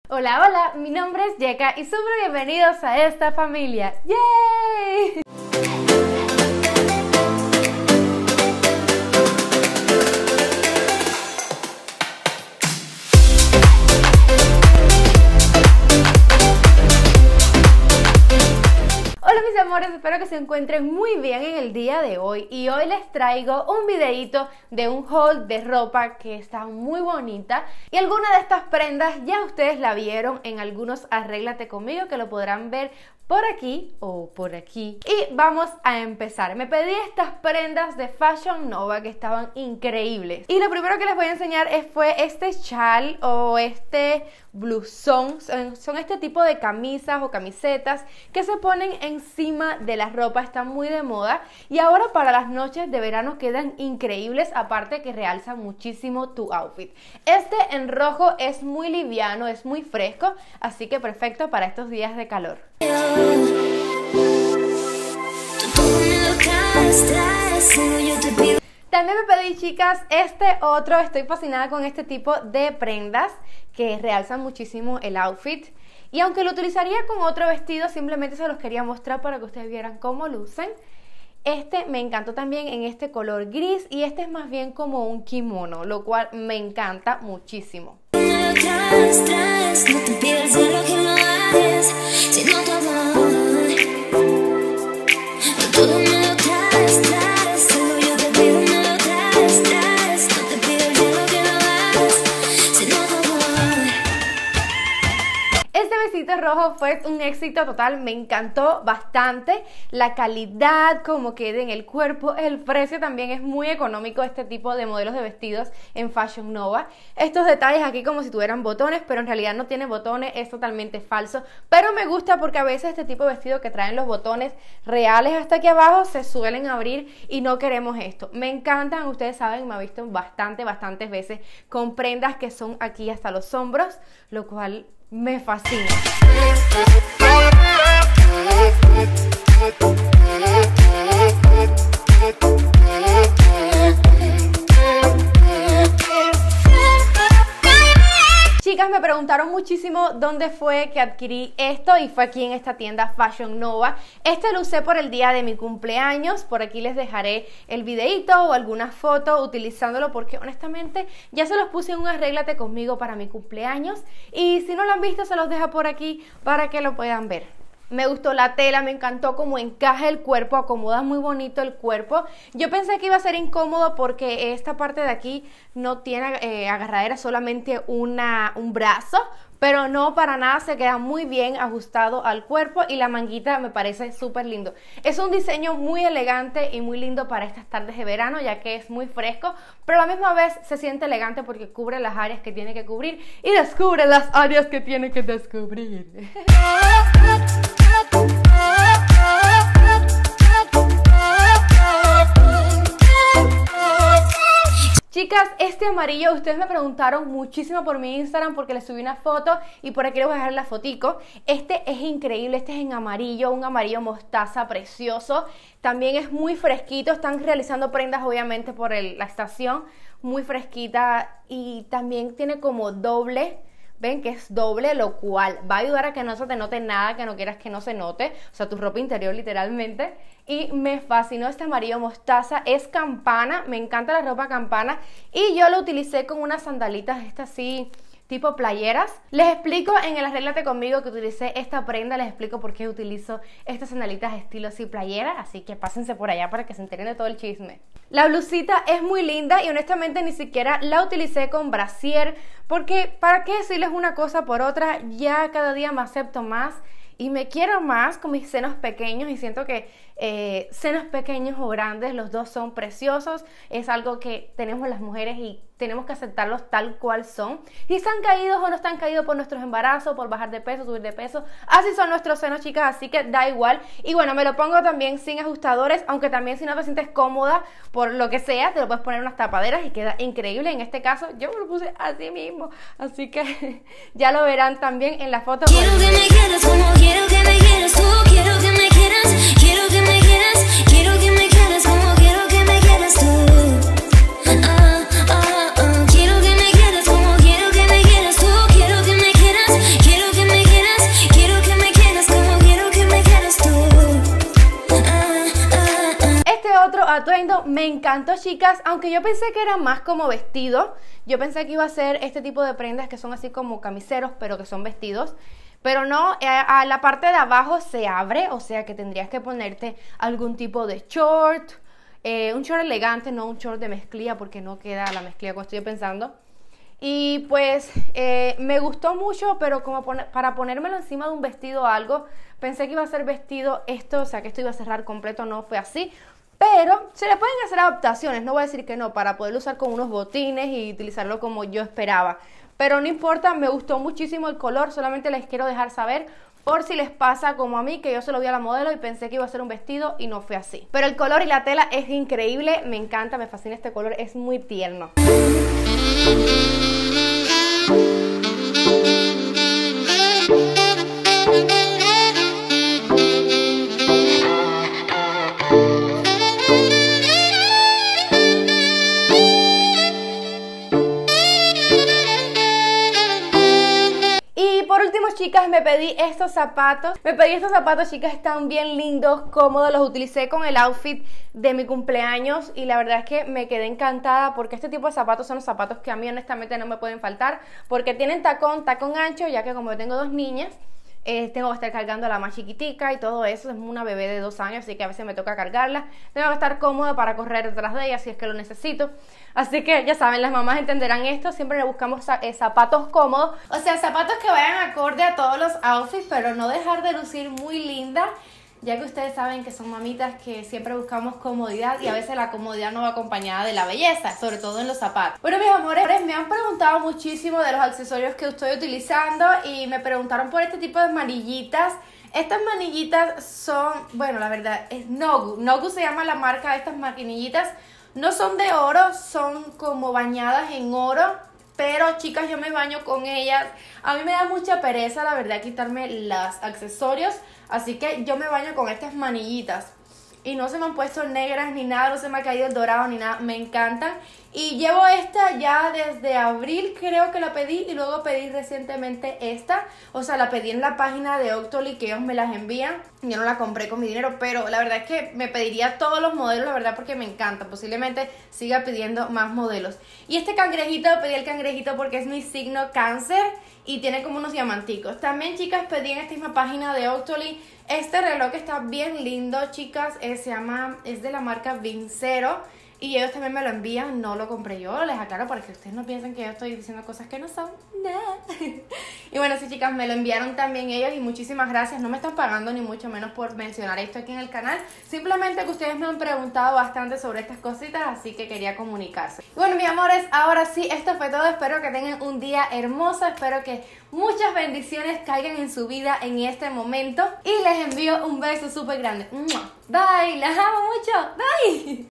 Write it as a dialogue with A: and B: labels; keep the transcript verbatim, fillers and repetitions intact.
A: Hola, hola, mi nombre es Yeka y súper bienvenidos a esta familia. ¡Yay! Hola mis amores, espero que se encuentren muy bien en el día de hoy y hoy les traigo un videito de un haul de ropa que está muy bonita y alguna de estas prendas ya ustedes la vieron en algunos Arréglate Conmigo que lo podrán ver por aquí o por aquí. Y vamos a empezar. Me pedí estas prendas de Fashion Nova que estaban increíbles. Y lo primero que les voy a enseñar es, fue este chal o este blusón. Son, son este tipo de camisas o camisetas que se ponen encima de la ropa. Están muy de moda. Y ahora para las noches de verano quedan increíbles. Aparte que realzan muchísimo tu outfit. Este en rojo es muy liviano, es muy fresco. Así que perfecto para estos días de calor. También me pedí, chicas, este otro. Estoy fascinada con este tipo de prendas que realzan muchísimo el outfit. Y aunque lo utilizaría con otro vestido, simplemente se los quería mostrar para que ustedes vieran cómo lucen. Este me encantó también en este color gris y este es más bien como un kimono, lo cual me encanta muchísimo. Rojo fue un éxito total, me encantó bastante la calidad, como queda en el cuerpo, el precio también es muy económico. Este tipo de modelos de vestidos en Fashion Nova, estos detalles aquí como si tuvieran botones, pero en realidad no tiene botones, es totalmente falso, pero me gusta porque a veces este tipo de vestidos que traen los botones reales hasta aquí abajo se suelen abrir y no queremos esto. Me encantan, ustedes saben, me ha visto bastante, bastantes veces con prendas que son aquí hasta los hombros, lo cual me fascina. Chicas, me preguntaron muchísimo dónde fue que adquirí esto y fue aquí en esta tienda Fashion Nova. Este lo usé por el día de mi cumpleaños, por aquí les dejaré el videito o alguna foto utilizándolo porque honestamente ya se los puse en un Arréglate Conmigo para mi cumpleaños y si no lo han visto se los dejo por aquí para que lo puedan ver. Me gustó la tela, me encantó cómo encaja el cuerpo, acomoda muy bonito el cuerpo. Yo pensé que iba a ser incómodo porque esta parte de aquí no tiene eh, agarradera, solamente una, un brazo. Pero no, para nada, se queda muy bien ajustado al cuerpo y la manguita me parece súper lindo. Es un diseño muy elegante y muy lindo para estas tardes de verano, ya que es muy fresco, pero a la misma vez se siente elegante porque cubre las áreas que tiene que cubrir y descubre las áreas que tiene que descubrir. Chicas, este amarillo, ustedes me preguntaron muchísimo por mi Instagram porque les subí una foto y por aquí les voy a dejar la fotico. Este es increíble, este es en amarillo, un amarillo mostaza precioso. También es muy fresquito, están realizando prendas obviamente por el, la estación, muy fresquita y también tiene como doble. Ven que es doble, lo cual va a ayudar a que no se te note nada que no quieras que no se note, o sea, tu ropa interior literalmente. Y me fascinó este amarillo mostaza, es campana, me encanta la ropa campana y yo lo utilicé con unas sandalitas estas así tipo playeras. Les explico en el Arréglate Conmigo que utilicé esta prenda, les explico por qué utilizo estas sandalitas estilo así playera, así que pásense por allá para que se enteren de todo el chisme. La blusita es muy linda y honestamente ni siquiera la utilicé con brasier porque para qué decirles una cosa por otra, ya cada día me acepto más y me quiero más con mis senos pequeños y siento que eh, senos pequeños o grandes, los dos son preciosos, es algo que tenemos las mujeres y tenemos que aceptarlos tal cual son. Si están caídos o no están caídos por nuestros embarazos, por bajar de peso, subir de peso, así son nuestros senos, chicas, así que da igual. Y bueno, me lo pongo también sin ajustadores, aunque también si no te sientes cómoda por lo que sea, te lo puedes poner unas tapaderas y queda increíble. En este caso yo me lo puse así mismo, así que ya lo verán también en la foto. Quiero que me quieras como quiero que me quieras tú, quiero que me quieras, quiero que me quieras, quiero que me quieras como quiero que me quieras tú. Ah, ah, ah. Quiero que me quieras como quiero que me quieras tú, quiero que me quieras, atuendo me encantó, chicas, aunque yo pensé que era más como vestido. Yo pensé que iba a ser este tipo de prendas que son así como camiseros, pero que son vestidos. Pero no, a la parte de abajo se abre, o sea que tendrías que ponerte algún tipo de short, eh, un short elegante, no un short de mezclilla, porque no queda la mezclilla como estoy pensando. Y pues eh, me gustó mucho, pero como poner, para ponérmelo encima de un vestido o algo, pensé que iba a ser vestido esto, o sea que esto iba a cerrar completo, no fue así. Pero se le pueden hacer adaptaciones, no voy a decir que no, para poderlo usar con unos botines y utilizarlo como yo esperaba. Pero no importa, me gustó muchísimo el color, solamente les quiero dejar saber por si les pasa como a mí, que yo se lo vi a la modelo y pensé que iba a ser un vestido y no fue así. Pero el color y la tela es increíble, me encanta, me fascina este color, es muy tierno. Chicas, me pedí estos zapatos, me pedí estos zapatos, chicas, están bien lindos, cómodos, los utilicé con el outfit de mi cumpleaños y la verdad es que me quedé encantada porque este tipo de zapatos son los zapatos que a mí honestamente no me pueden faltar porque tienen tacón, tacón ancho, ya que como yo tengo dos niñas, Eh, tengo que estar cargando a la más chiquitica y todo eso, es una bebé de dos años, así que a veces me toca cargarla, tengo que estar cómoda para correr detrás de ella si es que lo necesito, así que ya saben, las mamás entenderán esto, siempre le buscamos eh, zapatos cómodos, o sea, zapatos que vayan acorde a todos los outfits, pero no dejar de lucir muy linda, ya que ustedes saben que son mamitas que siempre buscamos comodidad y a veces la comodidad no va acompañada de la belleza, sobre todo en los zapatos. Bueno, mis amores, me han preguntado muchísimo de los accesorios que estoy utilizando y me preguntaron por este tipo de manillitas. Estas manillitas son, bueno, la verdad es Nogu. Nogu se llama la marca de estas manillitas. No son de oro, son como bañadas en oro. Pero chicas, yo me baño con ellas. A mí me da mucha pereza, la verdad, quitarme los accesorios. Así que yo me baño con estas manillitas. Y no se me han puesto negras ni nada, no se me ha caído el dorado ni nada. Me encantan. Y llevo esta ya desde abril, creo que la pedí. Y luego pedí recientemente esta. O sea, la pedí en la página de Octoly, que ellos me las envían. Yo no la compré con mi dinero, pero la verdad es que me pediría todos los modelos, la verdad, porque me encanta. Posiblemente siga pidiendo más modelos. Y este cangrejito, pedí el cangrejito porque es mi signo cáncer y tiene como unos diamanticos. También, chicas, pedí en esta misma página de Octoly este reloj que está bien lindo, chicas. Eh, se llama, es de la marca Vincero. Y ellos también me lo envían, no lo compré yo, les aclaro para que ustedes no piensen que yo estoy diciendo cosas que no son. Nah. Y bueno, sí, chicas, me lo enviaron también ellos y muchísimas gracias. No me están pagando ni mucho menos por mencionar esto aquí en el canal. Simplemente que ustedes me han preguntado bastante sobre estas cositas, así que quería comunicarse. Y bueno, mis amores, ahora sí, esto fue todo. Espero que tengan un día hermoso, espero que muchas bendiciones caigan en su vida en este momento. Y les envío un beso súper grande. Bye, las amo mucho. Bye.